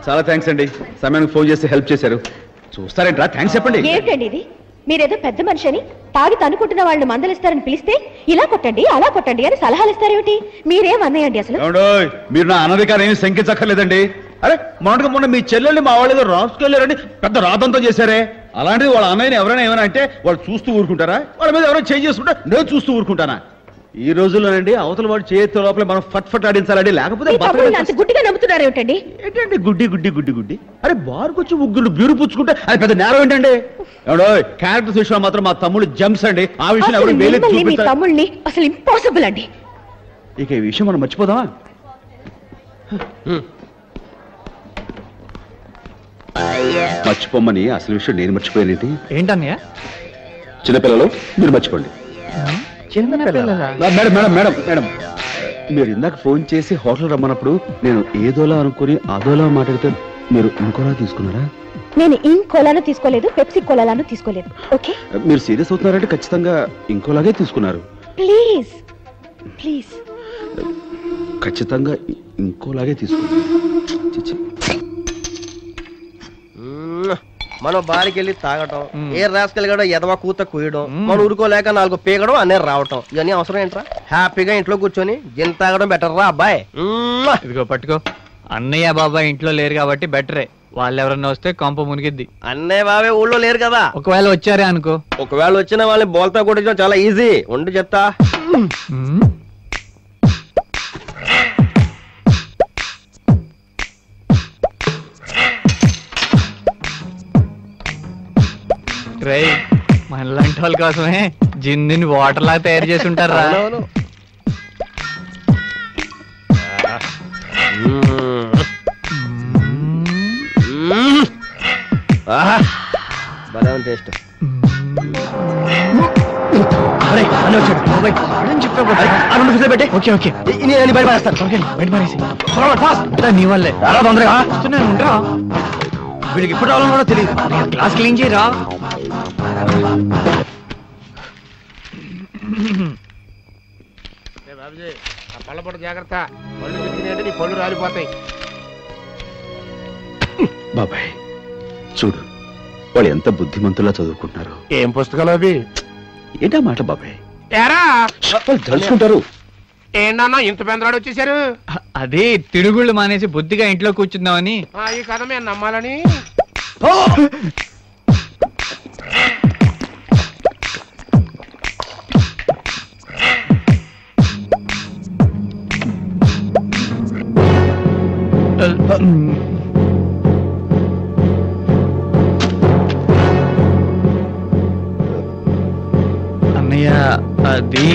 చాలా థ్యాంక్స్ అండి, సమయానికి ఫోన్ చేసి హెల్ప్ చేశారు. చూస్తారేంట్రా, థ్యాంక్స్ చెప్పండి. ఏంటండి ఇది? మీరేదో పెద్ద మనిషి అని తాగి తనుకుంటున్న వాళ్ళని మందలిస్తారని పిలిస్తే ఇలా కొట్టండి అలా కొట్టండి అని సలహాలు ఇస్తారేమిటి? మీరేమన్నాయండి అసలు? మీరు నా అనధికారం ఏమి శంకించక్కర్లేదండి. అరే మొన్న మీ చెల్లెల్ని మా వాళ్ళు ఏదో రాసుకెళ్ళారని పెద్ద రాతంతో చేశారే, అలాంటిది వాళ్ళ అన్నయ్యని ఎవరైనా ఏమైనా అంటే వాళ్ళు చూస్తూ ఊరుకుంటారా? వాళ్ళ మీద ఎవరైనా చేంజ్ చేసుకుంటా నేను చూస్తూ ఊరుకుంటానా? ఈ రోజుల్లోనండి అవతల వాడు చేతి లోపల మనం ఫట్ ఫట్ ఆడించాలండి, లేకపోతే గుడ్డిగా నమ్ముతున్నారేమిటండి? ఏంటండి గుడ్డి గుడ్డి గుడ్డి గుడ్డి? అరే బారుకొచ్చి ముగ్గురు బ్యూరు పుచ్చుకుంటే అది పెద్ద నేరం ఏంటండి? ఎవడో క్యారెక్టర్స్ విషయంలో మాత్రం మా తమ్ముడు జంప్స్ అండి. ఆ విషయం ఎవరు తమ్ముడిని అసలు ఇంపాసిబుల్ అండి. ఇక ఈ విషయం మనం మర్చిపోదామా? మర్చిపోమ్మని అసలు విషయం నేను మర్చిపోయానేంటి? ఏంటన్నయ్య? చిన్నపిల్లలు మీరు మర్చిపోండి. మేడం మేడం మేడం మేడం మీరు ఇందాక ఫోన్ చేసి హోటల్ రమ్మన్నప్పుడు నేను ఏదోలా అనుకుని అదోలా మాట్లాడితే మీరు ఇంకోలా తీసుకున్నారా? నేను ఇంకోలాను తీసుకోలేదు, పెప్సీ కోలాను తీసుకోలేదు. ఓకే, మీరు సీరియస్ అవుతున్నారంటే ఖచ్చితంగా ఇంకోలాగే తీసుకున్నారు. ప్లీజ్ ప్లీజ్ ఖచ్చితంగా ఇంకోలాగే తీసుకున్నారు. మనం బారికి వెళ్ళి తాగటం, ఏ రాసుకెళ్ళగడం ఎదవా కూత కుయ్యడం, మనం ఊరుకోలేక 4 పీగడం అన్నీ రావటం, ఇవన్నీ అవసరం ఏంట్రా? హ్యాపీగా ఇంట్లో కూర్చొని జిన్ తాగడం బెటర్ రా అబ్బాయి. ఇదిగో పట్టుకో. అన్నయ్య బాబాయ్ ఇంట్లో లేరు కాబట్టి బెటరే. వాళ్ళు ఎవరన్నా వస్తే కొంప మునిగిద్ది. అన్నయ్య బాబాయ్ ఊళ్ళో లేరు కదా. ఒకవేళ వచ్చారే అనుకో, ఒకవేళ వచ్చిన వాళ్ళని బోల్తా కొట్టించడం చాలా ఈజీ. ఉండి చెప్తా. మనలాంటి వాళ్ళ కోసమే జిందిని వాటర్ లాగా తయారు చేసి ఉంటారా? టేస్ట్ నీ వల్లే వీడికి ఇప్పుడు రావాలని కూడా తెలియదు. క్లాస్ క్లీన్ చేయరా? పళ్ళపొట్టు జాగ్రత్త, పళ్ళు తిరిగినాయంటే నీ పళ్ళు రాలిపోతాయి. బాబాయ్ చూడు, వాళ్ళు ఎంత బుద్ధిమంతులా చదువుకుంటున్నారు. ఏం పుస్తకాలు అవి? ఏంటా మాట బాబాయ్? ఏరా తెలుసుకుంటారు. ఏంటన్నా ఇంత పెందరాడు వచ్చేసారు? అదే తిరుగుళ్ళు మానేసి బుద్ధిగా ఇంట్లో కూర్చుందామని. ఈ కథ మేము నమ్మాలని. అన్నయ్య అది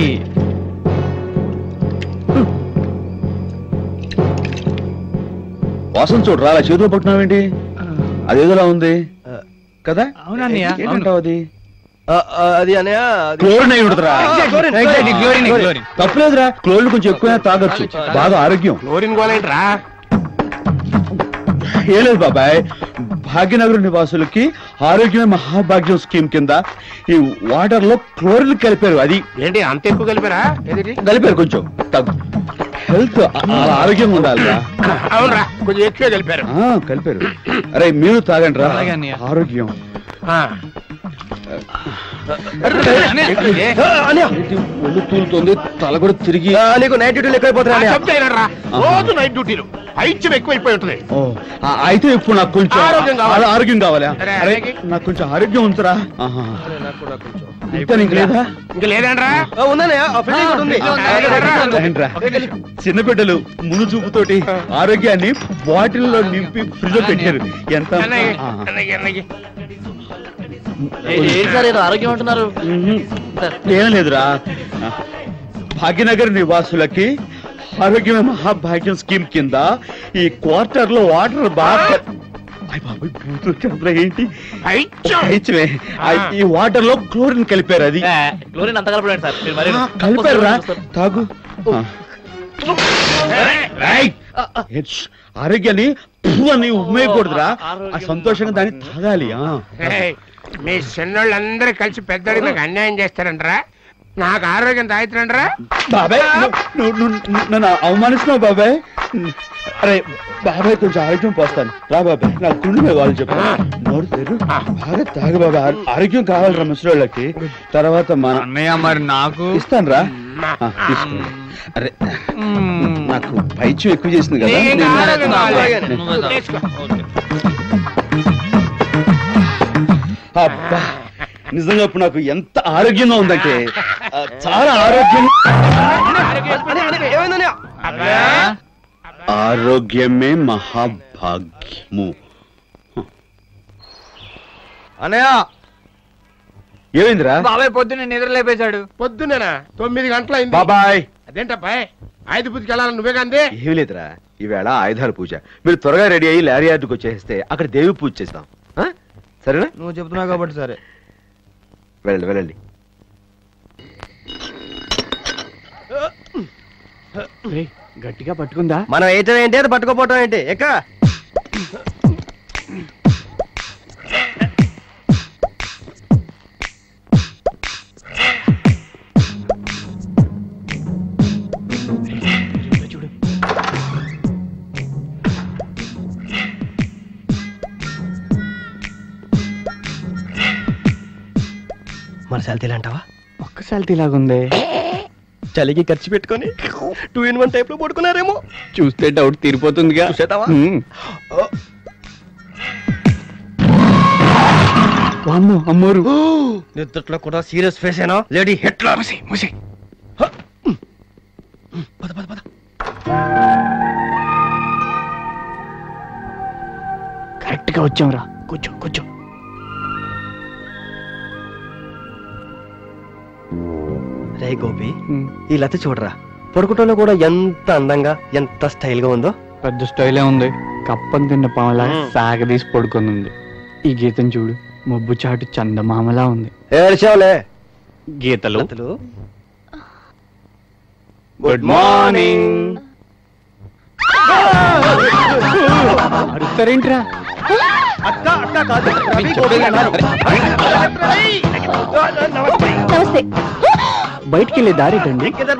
వాసన చూడరా, అలా చేతిలో పట్టున్నావేంటి? అదేదోలా ఉంది కదా? అవునన్నయ్య. అది అది అన్నయ్య క్లోరిన్ అయి ఉంటుందిరా. తప్పలేదురా, క్లోరిన్ కొంచెం ఎక్కువ తాగొచ్చు, బాగా ఆరోగ్యం. క్లోరిన్ గోలేంట్రా? ఏం లేదు బాబాయ్, భాగ్యనగర్ నివాసులకి ఆరోగ్యమే మహాభాగ్యం స్కీమ్ కింద ఈ వాటర్ లో క్లోరిన్ కలిపారు. అది ఏంటి అంత ఎక్కువ కలిపారా? కలిపారు కొంచెం హెల్త్ ఆరోగ్యంగా ఉండాలిరా. అవునరా, కొంచెం ఎక్కువ కలిపారు. కలిపారు. అరే మీరు తాగండి రా, ఆరోగ్యం. ఒళ్ళు తూలుతుంది, తల కూడా తిరిగి నీకు నైట్ డ్యూటీలు ఎక్కువైపోతున్నాయి. రోజు నైట్ డ్యూటీలు ఐచ్యం ఎక్కువైపోయి ఉంటుంది. అయితే ఇప్పుడు నాకు కొంచెం ఆరోగ్యం కావాలి. నాకు కొంచెం ఆరోగ్యం ఉంచురా. ఇంకా లేదా? ఇంకా లేదండ్రా? చిన్న బిడ్డలు మును చూపుతోటి ఆరోగ్యాన్ని బాటిల్లో నింపి ఫ్రిడ్జ్ లో పెట్టారు. ఎంత ఆరోగ్యం అంటున్నారు? ఏం లేదురా, భాగ్యనగర్ నివాసులకి ఆరోగ్యమే మహాభాగ్యం స్కీమ్ కింద ఈ క్వార్టర్ లో వాటర్ బాగా ఏంటి ఈ వాటర్ లో క్లోరిన్ కలిపారు. అది క్లోరిన్ అంత కలపలేదు సార్. కలిపారు రా, తాగు. ఆరోగ్యాన్ని అని ఉమ్మేయకూడదురా, సంతోషంగా దాన్ని తాగాలి. మీ చిన్నోళ్ళందరూ కలిసి పెద్దోడికి నాకు అన్యాయం చేస్తారంటరా? నాకు ఆరోగ్యం తాయిత్రండ్రా. బాబాయ్ నన్ను అవమానిస్తున్నావు బాబాయ్. అరే బాబాయ్ కొంచెం ఆరోగ్యం పోస్తాను రా బాబాయ్. నాకు తుండి మీద వాళ్ళు చెప్పు. నోరు తెరు బాగా తాగు బాబాయ్. ఆరోగ్యం కావాలరా ముసలోళ్ళకి. తర్వాత మన అన్నయ్య మరి నాకు ఇస్తాను రా. అరే నాకు పైచ్యం ఎక్కువ చేసింది కదా. నీకు ఆరోగ్యం కావాలి. నువ్వే తీసుకో. అబ్బా నిజంగా ఇప్పుడు నాకు ఎంత ఆరోగ్యంగా ఉందంటే చాలా ఆరోగ్యం. ఏమైందని అబ్బా. ఆరోగ్యమే మహాభాగ్యము. అన్నయ్య ఏమైందిరా బాబాయ్ పొద్దున్న నిద్ర లేపేశాడు. పొద్దునేనా 9 గంటలైంది. బాబాయ్? అదేంటబ్బాయ్ ఆయుధ పూజకి వెళ్ళాలని నువ్వే కంది. ఏమి లేదురా, ఈవేళ ఆయుధాల పూజ. మీరు త్వరగా రెడీ అయ్యి లారీ యార్డుకి వచ్చేస్తే అక్కడ దేవి పూజ చేస్తాం. సరేనా? నువ్వు చెప్తున్నావు కాబట్టి సరే. వెళ్ళండి వెళ్ళండి. గట్టిగా పట్టుకుందా? మనం వేయటం ఏంటి, అది పట్టుకోపోవటం ఏంటి? ఎక్క మన శాలతీలు అంటావా? ఒక్కసారి ఇలాగుంది. చలికి ఖర్చు పెట్టుకొని 2 in 1 టైప్ లో పడుకున్నారేమో. చూస్తే డౌట్ తీరిపోతుందిగా. చూసేద్దామా? అమ్మోరు నిద్రలో కూడా సీరియస్ ఫేస్ ఏనా లేడీ హిట్లర్. పద పద పద. కరెక్ట్ గా వచ్చాంరా. కూర్చో కూర్చో. రే గోపి, ఈ లత చూడరా, పడుకుంటలో కూడా ఎంత అందంగా ఎంత స్టైల్ గా ఉందో. పెద్ద స్టైలే ఉంది. కప్పం తిన్న పామలా సాగదీసి పడుకొని ఉంది. ఈ గీతం చూడు, మబ్బు చాటు చందమామలా ఉంది. ఏడ్చావులే. గీతలు లతలు గుడ్ మార్నింగ్. అరుస్తారేంట్రా? అక్క అక్క కాదు, రవి గోపి అన్నారు. నమస్తే. బయటికి వెళ్ళే దారేటండి. ఏంటి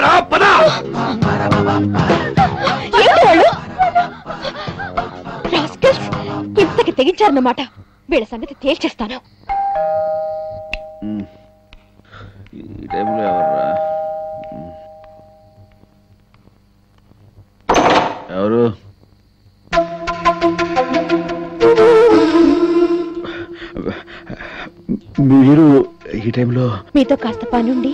వాళ్ళు? Rascals! ఇంతకి తెగించారన్నమాట. వీళ్ళ సంగతి తేల్చేస్తాను. ఈ టైంలో ఎవర్రా? ఎవరు? మీరు ఈ టైంలో? మీతో కాస్త పనుండి.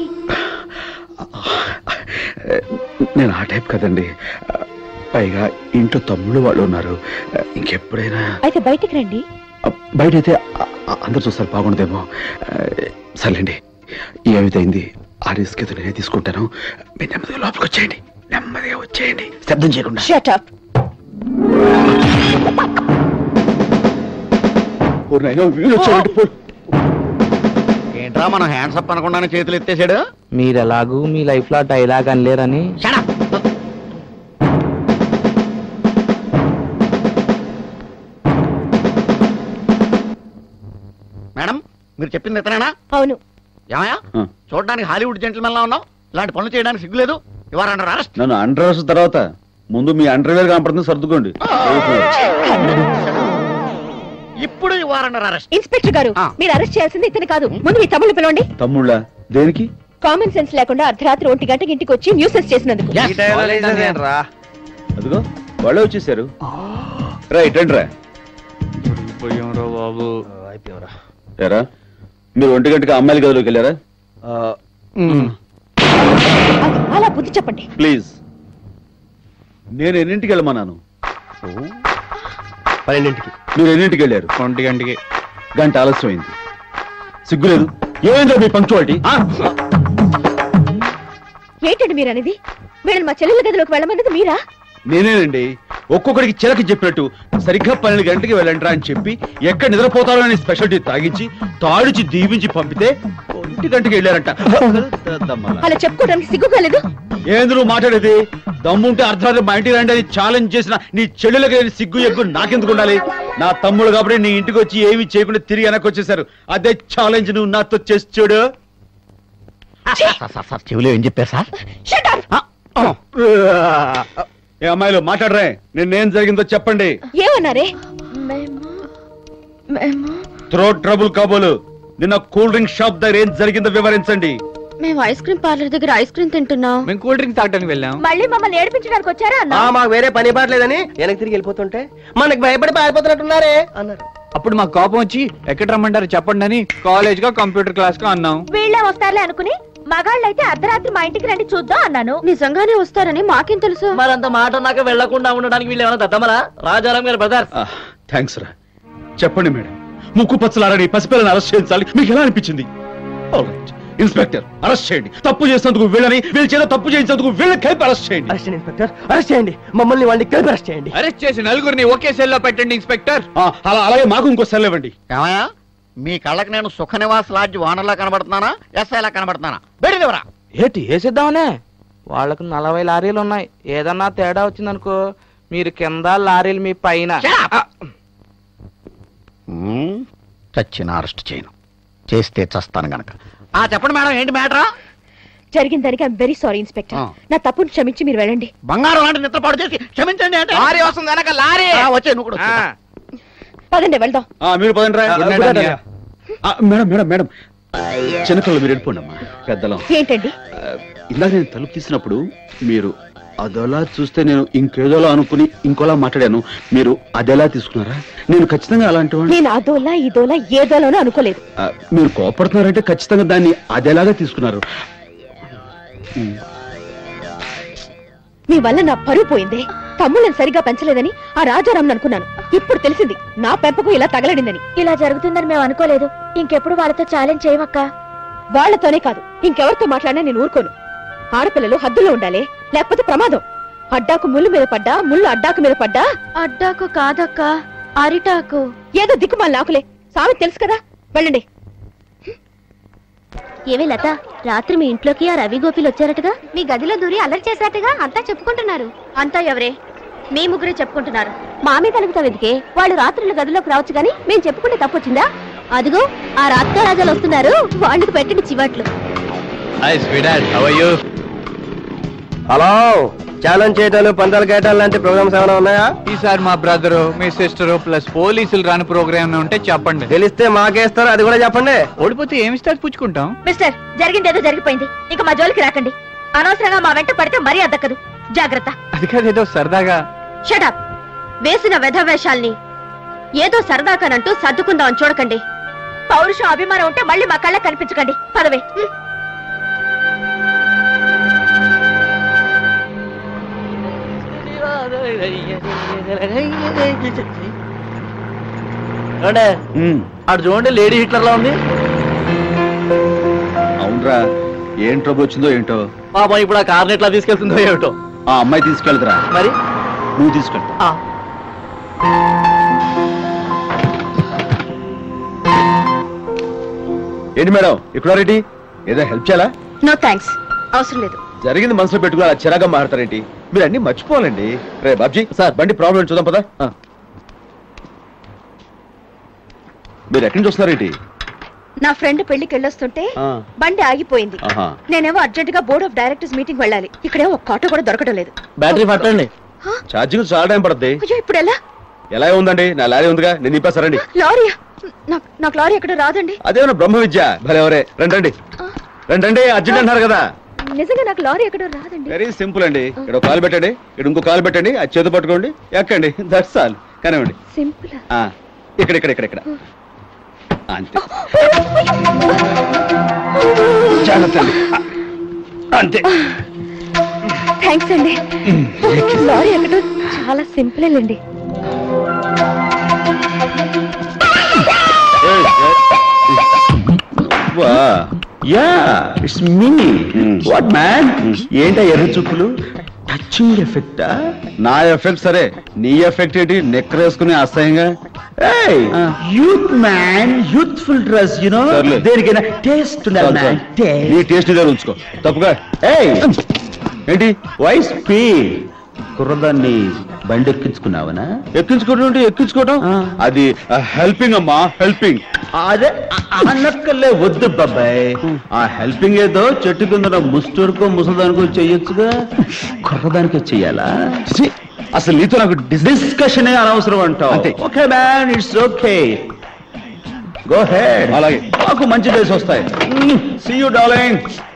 నేను ఆ టైప్ కదండి. పైగా ఇంట్లో తమ్ముళ్ళు వాళ్ళు ఉన్నారు. ఇంకెప్పుడైనా అయితే బయటికి రండి. బయటైతే అందరు చూస్తారు, బాగుండదేమో. సర్లేండి, ఏమిటైంది ఆ రిస్క్ ఏదో నేనే తీసుకుంటాను. మీరు నెమ్మదిగా లోపలికి వచ్చేయండి. నెమ్మదిగా వచ్చేయండి, శబ్దం చేయకుండా. Shut up. ఏంట్రా మనం హ్యాండ్స్ అప్ అనకుండానే చేతులు ఎత్తేసాడు. మీరు ఎలాగూ మీ లైఫ్ లో డైలాగ్ అనలేరని. మేడం, మీరు చెప్పింది ఇతనేనా? అవును. ఏమయ్యా, చూడడానికి హాలీవుడ్ జెంటిల్మెన్ లా ఉన్నావు. ఇలాంటి పనులు చేయడానికి సిగ్గులేదు. ఇవాళ అండర్ అరెస్ట్. నన్ను అండర్ అరెస్ట్ తర్వాత ముందు మీ అండర్వేర్ కనపడుతుంది, సర్దుకోండి. ఇప్పుడు ఇవాళ అండర్ అరెస్ట్. ఇన్స్పెక్టర్ గారు, మీరు అరెస్ట్ చేయాల్సింది ఇతను కాదు. ముందు మీ తమ్ముళ్ళు పిలవండి. తమ్ముళ్ళ దేనికి? కామన్ సెన్స్ లేకుండా అర్ధరాత్రి 1 గంటకి ఇంటికి వచ్చి న్యూసెస్ చేసినందుకు. ఈ టైంలో లేచేదేంట్రా? అదిగో వాళ్ళే వచ్చేసారు. రైట్ అండి రా. బాబు అయిపోయారా? ఎరా, మీరు 1 గంటకి అమ్మాయిల గదిలోకి వెళ్ళారా? అలా బుద్ధి చెప్పండి ప్లీజ్. నేను ఎన్నింటికి వెళ్ళమన్నాను? 12ంటికి. మీరు ఎన్నింటికి వెళ్ళారు? 1 గంటకి. గంట ఆలస్యమైంది. సిగ్గులేదు? ఏమైందో మీ పంక్చువాలిటీ? ఏంటండి మీరు అనేది? వీళ్ళని మా చెల్లెల గదిలోకి వెళ్ళమన్నది మీరా? నేనేనండి. ఒక్కొక్కడికి చిలకి చెప్పినట్టు సరిగ్గా 12 గంటకి వెళ్ళంట్రా అని చెప్పి ఎక్కడ నిద్రపోతారో అని స్పెషాలిటీ తాగించి తాడిచి దీవించి పంపితే 1 గంటకి వెళ్ళారంట. అలా చెప్పుకోవడానికి సిగ్గుగా లేదు? ఏంది నువ్వు మాట్లాడేది? దమ్ముంటే అర్ధరాత్రి మా ఇంటికి రండి అని ఛాలెంజ్ చేసిన నీ చెల్లెలకి లేని సిగ్గు ఎగ్గు నాకెందుకు ఉండాలి? నా తమ్ముడు కాబట్టి నీ ఇంటికి వచ్చి ఏమీ చేయకుండా తిరిగి వెనక్కి వచ్చేసారు. అదే ఛాలెంజ్ నువ్వు నాతో చేసి చూడు. సార్ చెవిలో ఏం చెప్పారు సార్? Shut up! ఏ అమ్మాయిలు మాట్లాడరే, నిన్నేం జరిగిందో చెప్పండి. ఏమన్నారే? థ్రోట్ ట్రబుల్ కాబోలు, నిన్న కూల్ డ్రింక్ షాప్ దగ్గర ఏం జరిగిందో వివరించండి. మేము ఐస్ క్రీమ్ పార్లర్ దగ్గర ఐస్ క్రీమ్ తింటున్నాం. మేము కూల్ డ్రింక్ తాగడానికి వెళ్ళాం. మళ్ళీ మమ్మల్ని ఏడిపించడానికి వచ్చారా అన్న? మాకు వేరే పని పడలేదని వెనక్కి తిరిగి వెళ్ళిపోతుంటే మనకి భయపడి పారిపోతున్నట్టున్నారే అన్నారు. అప్పుడు మాకు కోపం వచ్చి ఎక్కడ రమ్మంటారు చెప్పండి అని కాలేజ్ గా కంప్యూటర్ క్లాస్ గా అన్నాం. వీళ్ళే వస్తారులే అనుకుని మగాళ్ళైతే అర్ధరాత్రి మా ఇంటికి రండి చూద్దాం అన్నాను. నిజంగానే వస్తారని మాకేం తెలుసు? మరంత మాట నాకు వెళ్లకుండా ఉండడానికి వీళ్ళు ఏమైనా దద్దమలా? రాజారాం గారు బ్రదర్. థ్యాంక్స్ రా. చెప్పండి మేడం, ముక్కు పచ్చలారని పసిపిల్లని అరెస్ట్ చేయించాలి, మీకు ఎలా అనిపించింది? ఇన్స్పెక్టర్ అరెస్ట్ చేయండి. తప్పు చేసినందుకు వీళ్ళని, వీళ్ళ చేత తప్పు చేయించినందుకు వీళ్ళని కలిపి అరెస్ట్ చేయండి. అరెస్ట్ చేయండి ఇన్స్పెక్టర్, అరెస్ట్ చేయండి. మమ్మల్ని వాళ్ళని కలిపి అరెస్ట్ చేయండి. అరెస్ట్ చేసి నలుగురిని ఒకే సెల్ లో పెట్టండి ఇన్స్పెక్టర్. అలాగే మాకు ఇంకో సెల్ ఇవ్వండి. ఏమయ్యా, మీ కళ్ళకి నేను సుఖ నివాస్ లాడ్జ్ ఓనర్లా కనబడుతున్నానా, ఎస్ఐలా కనబడుతున్నానా? బయటిదేవరా. ఏంటి వేసేద్దామనే? వాళ్ళకు 40 లారీలు ఉన్నాయి. ఏదన్నా తేడా వచ్చిందనుకో మీరు కింద లారీలు మీ పైన. చచ్చిన అరెస్ట్ చేయను, చేస్తే చస్తాను గనక. చెప్పండి మేడం, ఏంటి మ్యాటరా? జరిగిన దానికి ఐఎమ్ వెరీ సారీ ఇన్స్పెక్టర్. నా తప్పును క్షమించి మీరు వెళ్ళండి. బంగారం లాంటి నిద్రపాటు చేసి క్షమించండి అంటే లారీ వస్తుంది వెనక లారీ. వచ్చే నువ్వు కూడా వచ్చేయ్. పదండి వెళ్దాం. మీరు పదండి రా. మేడం మేడం మేడం, చిన్నపిల్లలు మీరు వెళ్ళిపోండి అమ్మా. పెద్దలం ఏంటండి? ఇందాక నేను తలుపు తీసినప్పుడు మీరు అదోలా చూస్తే నేను ఇంకేదోలా అనుకుని ఇంకోలా మాట్లాడాను. మీరు అదెలా తీసుకున్నారా? నేను ఖచ్చితంగా అలాంటి వాడిని. నేను అదోలా ఇదోలా ఏదోలానో అనుకోలేదు. మీరు కోపడుతున్నారంటే ఖచ్చితంగా దాన్ని అదేలాగా తీసుకున్నారు. మీ వల్ల నా పరువు పోయింది. తమ్ముళ్ళని సరిగా పెంచలేదని ఆ రాజారాం అనుకున్నాను. ఇప్పుడు తెలిసింది నా పెంపకం ఇలా తగలడిందని. ఇలా జరుగుతుందని మేము అనుకోలేదు. ఇంకెప్పుడు వాళ్ళతో ఛాలెంజ్ చేయమక్క. వాళ్లతోనే కాదు, ఇంకెవరితో మాట్లాడినా నేను ఊరుకోను. ఆడపిల్లలు హద్దులో ఉండాలి, లేకపోతే ప్రమాదం. అడ్డాకు ముళ్ళు మీద పడ్డా, ముళ్ళు అడ్డాకు మీద పడ్డా. అడ్డాకు కాదక్క, అరిటాకు. ఏదో దిక్కుమాలి నాకులే. సామెత తెలుసు కదా, వెళ్ళండి. ఏవే లత, రాత్రి మీ ఇంట్లోకి ఆ రవి గోపిలు వచ్చారటగా? మీ గదిలో దూరి అల్లరి చేశారటగా? అంతా చెప్పుకుంటున్నారు. అంతా ఎవరే? మీ ముగ్గురే చెప్పుకుంటున్నారు. మా మీద కలుగుతావు ఎందుకే? వాళ్ళు రాత్రుల గదిలోకి రావచ్చు గాని మేము చెప్పుకుంటే తప్పొచ్చిందా? అదిగో ఆ రాత్రి రాజాలు వస్తున్నారు, వాళ్ళకి పెట్టండి చివాట్లు. హలో, ఛాలెంజ్ చేయటాలు, పందాలు కేటాలు లాంటి ప్రోగ్రామ్స్ ఏమైనా ఉన్నాయా? ఈసారి మా బ్రదరు, మీ సిస్టరు ప్లస్ పోలీసులు రాని ప్రోగ్రామ్ ఉంటే చెప్పండి. తెలిస్తే మాకేస్తారు, అది కూడా చెప్పండి. ఓడిపోతే ఏమిస్తారు పుచ్చుకుంటాం. మిస్టర్, జరిగిందేదో జరిగిపోయింది, ఇక మా జోలికి రాకండి. అనవసరంగా మా వెంట పడితే మరీ అద్దక్కదు. జాగ్రత్త. అది కాదేదో సరదాగా. షటప్. వేసిన వెధవేషాల్ని ఏదో సరదాకానంటూ సర్దుకుందామని చూడకండి. పౌరుషం అభిమానం ఉంటే మళ్ళీ మా కళ్ళ కనిపించకండి. పదవే. అటు చూడండి, లేడీ హిట్లర్ లా ఉంది. అవునరా, ఏం ట్రబుల్ వచ్చిందో ఏంటో. పాపం ఇప్పుడు ఆ కార్ని ఎట్లా తీసుకెళ్తుందో ఏమిటో. ఆ అమ్మాయి తీసుకెళ్తురా. మరి నువ్వు తీసుకెళ్తా. ఏంటి మేడం ఇక్కడ రెడ్డి, ఏదో హెల్ప్ చేయాలా? నో థ్యాంక్స్, అవసరం లేదు. జరిగింది మనసులో పెట్టుకుని అలా చిరాగా మారుతారేంటి? మీరు అన్ని మర్చిపోవాలండి. రే బాబ్జీ సార్, బండి ప్రాబ్లం చూద్దాం పదా. మీరు ఎక్కడి నుంచి వస్తున్నారేంటి? నా ఫ్రెండ్ పెళ్లికి వెళ్ళొస్తుంటే బండి ఆగిపోయింది. నేనేమో అర్జెంట్ గా బోర్డ్ ఆఫ్ డైరెక్టర్స్ మీటింగ్ వెళ్ళాలి. ఇక్కడేమో ఒక్క ఆటో కూడా దొరకడం లేదు. బ్యాటరీ పట్టండి. ఛార్జింగ్ చాలా టైం పడుతుంది. అయ్యో, ఇప్పుడు ఎలా ఉందండి? నా లారీ ఉందిగా, నేను నింపేస్తారండి. లారీ? నాకు లారీ ఎక్కడ రాదండి. అదేమన్నా బ్రహ్మ విద్య. భలే ఎవరే, రండి రండి, అర్జెంట్ అన్నారు కదా. నిజంగా నాకు లారీ ఎక్కడ రాదండి. వెరీ సింపుల్ అండి. ఇక్కడ కాలు పెట్టండి, ఇక్కడ ఇంకో కాలు పెట్టండి, అది చేతి పట్టుకోండి, ఎక్కండి. That's all. కానివ్వండి. సింపుల్. ఇక్కడ ఇక్కడ ఇక్కడ ఇక్కడ అంతే. జాగ్రత్త అంతే. థ్యాంక్స్ అండి. లారీ ఎక్కడో చాలా సింపుల్ అండి. It's me. వాట్ మ్యాన్, ఏంటా ఎర్ర చూపులు? టచింగ్ ఎఫెక్టా? నా ఎఫెక్ట్ సరే, నీ ఎఫెక్ట్ ఏంటి? నెక్కరేసుకుని అసహ్యంగా. Youth man, youthful dress, you know, దేనికైనా టేస్ట్ ఉండాలి. నీ టేస్ట్ ఇదే ఉంచుకో, తప్పుగా. ఏంటి వై స్పీడ్? కుర్రదాన్ని బండి ఎక్కించుకున్నావనా? ఎక్కించుకోవడం ఎక్కించుకోవడం అది హెల్పింగ్ అమ్మా, హెల్పింగ్. అదే అన్నక్కర్లే, వద్దు బాబాయ్. ఆ హెల్పింగ్ ఏదో చెట్టు కింద ముస్టూరుకో ముసలిదానికో చెయ్యొచ్చుగా, కుర్రదానికే చెయ్యాలా? అసలు నీతో నాకు డిస్కషన్ అనవసరం అంటావు. Okay man, it's okay, go ahead. అలాగే, మాకు మంచి డేస్ వస్తాయి. See you darling.